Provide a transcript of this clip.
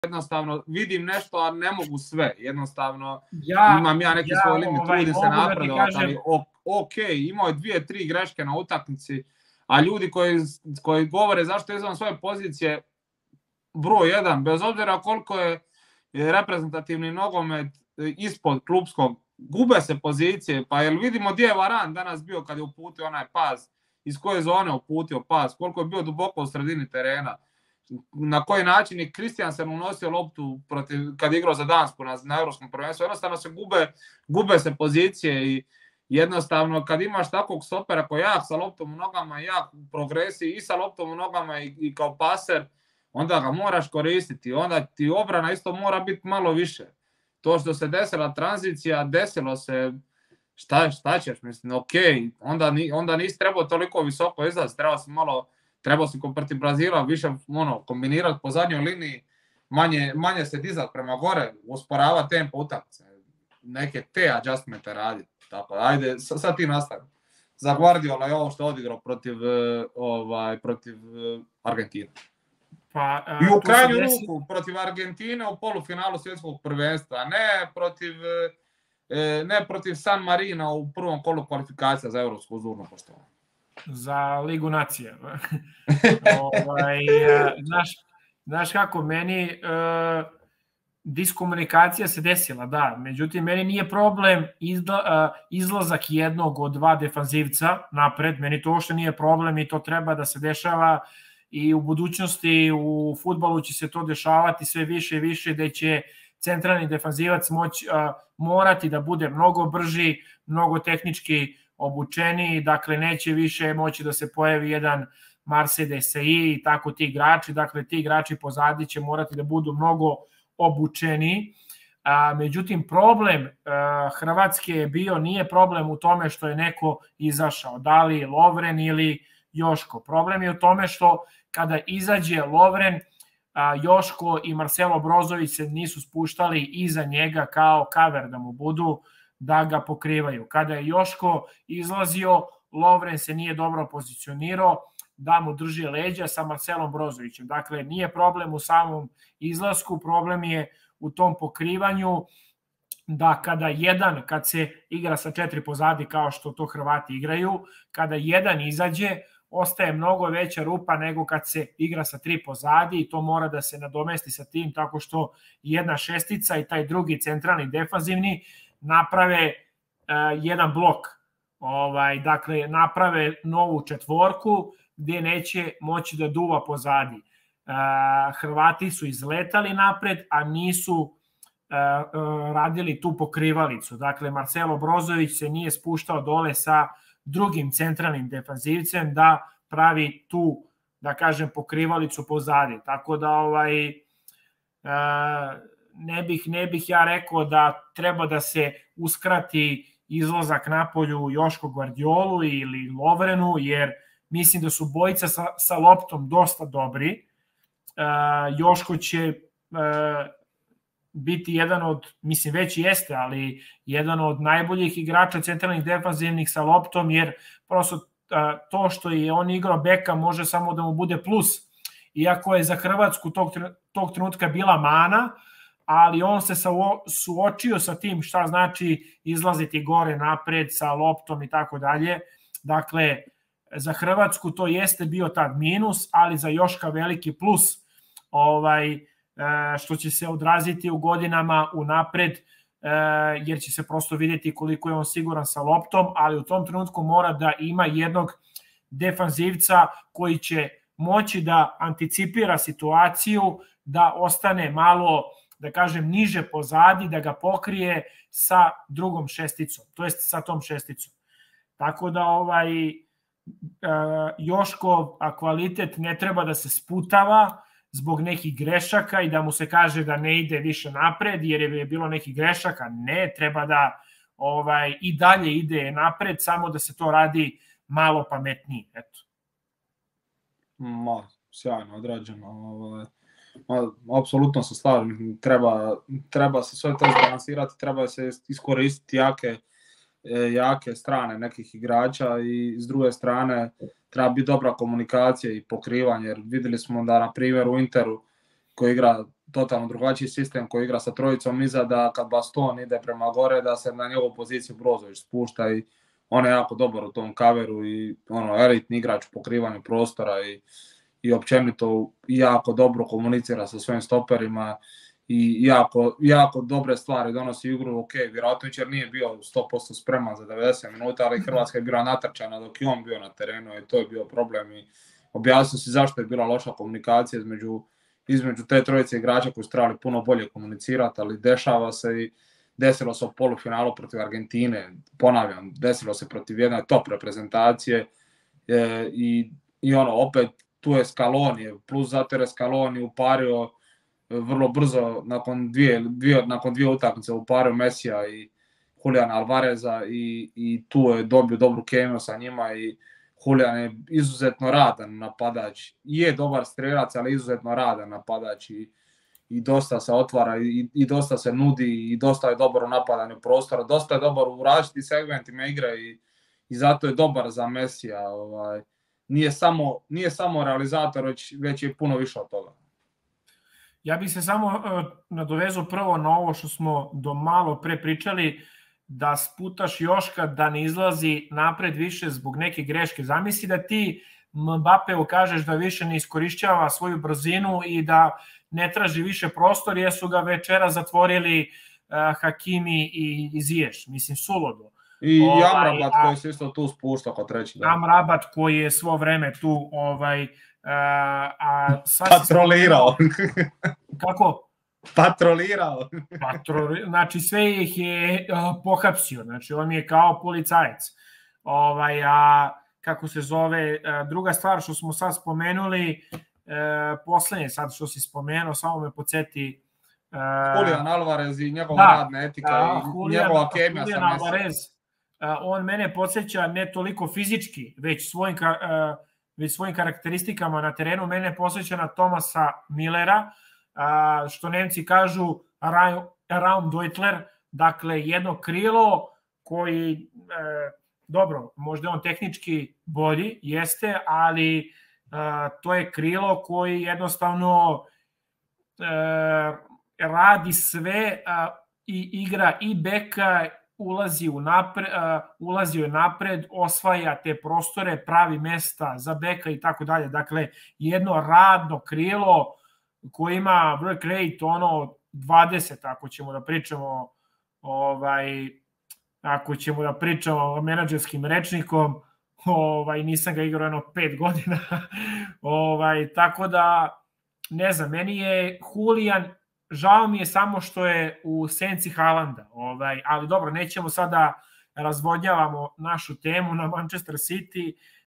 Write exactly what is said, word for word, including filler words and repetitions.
jednostavno vidim nešto, a ne mogu sve. Jednostavno ja, imam ja neki ja, svoj limit, ovaj, trudim se napredovati, kažem... ali ok, imao je dvije, tri greške na utakmici, a ljudi koji, koji govore zašto je izvan svoje pozicije broj jedan, bez obzira koliko je reprezentativni nogomet ispod klupskog, gube se pozicije, pa jel vidimo gdje je Varan danas bio kad je uputio onaj pas, iz koje zone uputio pas, koliko je bio duboko u sredini terena, na koji način je Kristijansen unosio loptu protiv, kad je igrao za Dansku na, na Evropskom prvenstvu. Jednostavno se gube, gube se pozicije i jednostavno kad imaš takvog stopera koji je jak sa loptom u nogama, jak u progresiji i sa loptom u nogama i, i kao paser, onda ga moraš koristiti. Onda ti obrana isto mora biti malo više. To što se desila tranzicija, desilo se, šta, šta ćeš, mislim, ok, onda, ni, onda nisi trebao toliko visoko izlaz, trebao si malo, trebao si protiv Brazila više ono, kombinirati po zadnjoj liniji, manje, manje se dizati prema gore, usporavati tempo utakmice, neke te adjustmente raditi. Tako, ajde, sad ti nastavi. Za Guardiola je ovo što odigrao protiv, ovaj, protiv Argentine. Pa, a, I u krajnju desi... ruku protiv Argentine u polufinalu svjetskog prvenstva, ne protiv, ne protiv San Marina u prvom kolu kvalifikacija za evropsko uzurno poštovanje. Za Ligu nacija. ovaj, znaš, znaš kako, meni uh, diskomunikacija se desila, da, međutim, meni nije problem izla, uh, izlazak jednog od dva defanzivca napred, meni to uopšte nije problem i to treba da se dešava i u budućnosti u fudbalu će se to dešavati sve više i više, da će centralni defanzivac moć, uh, morati da bude mnogo brži, mnogo tehnički obučeniji, dakle neće više moći da se pojavi jedan Mercedes i tako ti igrači, dakle ti igrači pozadi će morati da budu mnogo obučeni. A, međutim, problem a, Hrvatske je bio, nije problem u tome što je neko izašao, da li Lovren ili Joško. Problem je u tome što kada izađe Lovren, a, Joško i Marcelo Brozović se nisu spuštali iza njega kao cover da mu budu, da ga pokrivaju. Kada je Joško izlazio, Lovren se nije dobro pozicionirao da mu drži leđa sa Marcelom Brozovićem. Dakle, nije problem u samom izlasku, problem je u tom pokrivanju da kada jedan, kad se igra sa četiri pozadi kao što to Hrvati igraju, kada jedan izađe, ostaje mnogo veća rupa nego kad se igra sa tri pozadi i to mora da se nadomesti sa tim tako što jedna šestica i taj drugi centralni defanzivni naprave uh, jedan blok. Ovaj, dakle, naprave novu četvorku gdje neće moći da duva pozadi. Uh, Hrvati su izletali napred, a nisu uh, uh, radili tu pokrivalicu. Dakle, Marcelo Brozović se nije spuštao dole sa drugim centralnim defanzivcem da pravi tu, da kažem, pokrivalicu pozadi. Tako da ovaj, uh, ne bih, ne bih ja rekao da treba da se uskrati izlazak napolju Joško Gvardiolu ili Lovrenu, jer mislim da su bojica sa, sa loptom dosta dobri. Uh, Joško će uh, biti jedan od, mislim već jeste, ali jedan od najboljih igrača centralnih defanzivnih sa loptom, jer prosto uh, to što je on igrao beka može samo da mu bude plus. Iako je za Hrvatsku tog, tog trenutka bila mana, ali on se suočio sa tim šta znači izlaziti gore napred sa loptom i tako dalje. Dakle, za Hrvatsku to jeste bio tad minus, ali za Joška veliki plus, ovaj, što će se odraziti u godinama unapred, jer će se prosto vidjeti koliko je on siguran sa loptom, ali u tom trenutku mora da ima jednog defanzivca koji će moći da anticipira situaciju, da ostane malo, da kažem, niže pozadi, da ga pokrije sa drugom šesticom, to jest sa tom šesticom. Tako da ovaj Joškov kvalitet ne treba da se sputava zbog nekih grešaka i da mu se kaže da ne ide više napred jer je bilo nekih grešaka. Ne, treba da ovaj i dalje ide napred, samo da se to radi malo pametnije. Eto. Ma, sjajno odrađeno. Ovaj. Apsolutno se slažem, treba, treba se sve to izbalansirati, treba se iskoristiti jake, jake strane nekih igrača i s druge strane treba biti dobra komunikacija i pokrivanje, jer vidjeli smo da na primjer u Interu koji igra totalno drugačiji sistem koji igra sa trojicom iza, da kad Baston ide prema gore, da se na njegovu poziciju Brozović spušta i on je jako dobar u tom kaveru i ono, elitni igrač u pokrivanju prostora i, i općenito jako dobro komunicira sa svojim stoperima i jako, jako dobre stvari donosi igru. Ok, vjerojatno jer nije bio sto posto spreman za devedeset minuta, ali Hrvatska je bila natrčana dok je on bio na terenu i to je bio problem i objasnio si zašto je bila loša komunikacija između, između te trojice igrača koji su trebali puno bolje komunicirati, ali dešava se i desilo se u polufinalu protiv Argentine, ponavljam, desilo se protiv jedne top reprezentacije e, i, i ono, opet tu je Scaloni, plus zato je Scaloni upario vrlo brzo, nakon dvije, dvije, nakon dvije utakmice upario Mesija i Juliana Alvareza i, i tu je dobio dobru kemiju sa njima i Julian je izuzetno radan napadač, je dobar strelac, ali izuzetno radan napadač i, i dosta se otvara i, i dosta se nudi i dosta je dobar u napadanju prostora, dosta je dobar u različitim segmentima igre i, i zato je dobar za Mesija. Ovaj. Nije, samo, nije samo realizator, već, već je puno više od toga. Ja bih se samo uh, nadovezao prvo na ovo što smo do malo pre pričali, da sputaš Joška da ne izlazi napred više zbog neke greške. Zamisli da ti Mbapeu kažeš da više ne iskorišćava svoju brzinu i da ne traži više prostor, jer su ga večera zatvorili uh, Hakimi i, i Ziješ. Mislim, suludo. I ovaj, Amrabat koji se isto tu spušta kao treći. Da. Amrabat koji je svo vreme tu ovaj, uh, a patrolirao. Kako? Patrolirao. Patroli, znači sve ih je uh, pohapsio, znači on je kao policajac. Ovaj, a kako se zove, uh, druga stvar što smo sad spomenuli, uh, poslednje sad što si spomenuo, samo me podsjeti uh, Julian Alvarez i njegova da, radna etika da, i Julian, njegova kemija sa Alvarez, uh, on mene podsjeća ne toliko fizički, već svojim, uh, već svojim karakteristikama na terenu, mene podsjeća na Thomasa Millera, Uh, što Nemci kažu Raumdeutler, dakle jedno krilo koji, uh, dobro, možda on tehnički bolji, jeste, ali uh, to je krilo koji jednostavno uh, radi sve uh, i igra i beka, ulazi u napred, uh, ulazi u napred, osvaja te prostore, pravi mesta za beka i tako dalje. Dakle, jedno radno krilo koji ima work rate ono dvadeset, ako ćemo da pričamo ovaj, ako ćemo da pričamo menadžerskim rečnikom, ovaj, nisam ga igrao jedno pet godina, ovaj, tako da ne znam, meni je Julian, žao mi je samo što je u senci Haalanda, ovaj, ali dobro, nećemo sada razvodnjavamo našu temu na Manchester City,